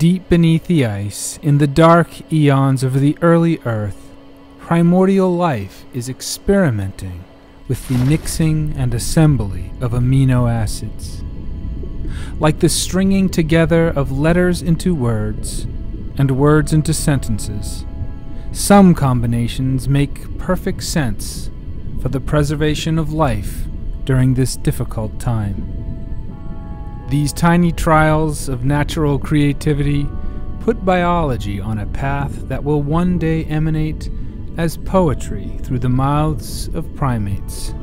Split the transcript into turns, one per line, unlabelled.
Deep beneath the ice, in the dark eons of the early Earth, primordial life is experimenting with the mixing and assembly of amino acids. Like the stringing together of letters into words and words into sentences, some combinations make perfect sense for the preservation of life during this difficult time. These tiny trials of natural creativity put biology on a path that will one day emanate as poetry through the mouths of primates.